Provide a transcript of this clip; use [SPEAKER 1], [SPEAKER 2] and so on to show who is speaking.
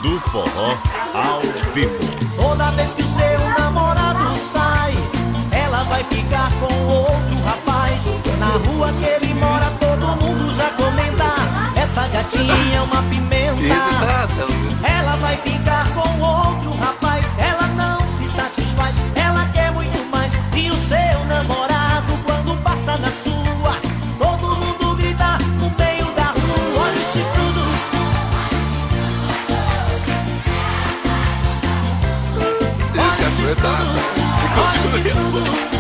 [SPEAKER 1] do Forró ao vivo.
[SPEAKER 2] Toda vez que o seu namorado sai, ela vai ficar com outro rapaz. Na rua que ele mora, todo mundo já comenta: essa gatinha é uma pimenta. Ela vai ficar com outro rapaz, ela não se satisfaz, ela quer muito mais. E o seu namorado, quando passa na sua, todo mundo grita no meio da rua: olha o chifrudo.
[SPEAKER 3] Esse cara é e continua.